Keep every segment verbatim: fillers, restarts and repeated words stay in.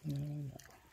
No, no.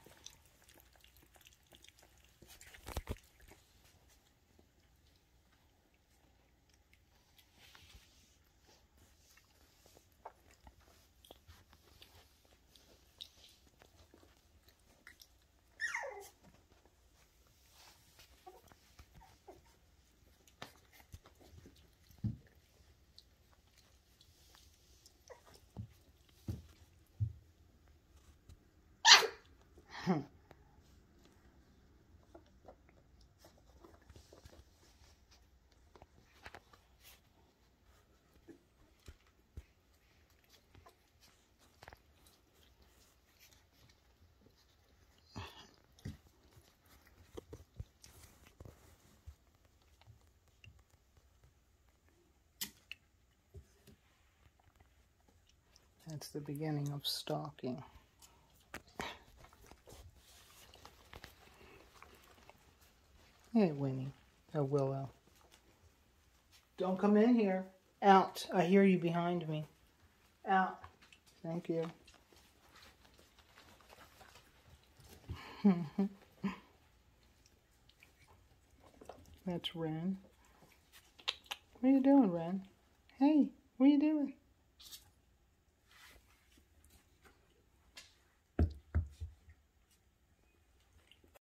That's the beginning of stalking. Hey, Winnie. Oh, Willow. Don't come in here. Out. I hear you behind me. Out. Thank you. That's Ren. What are you doing, Ren? Hey, what are you doing?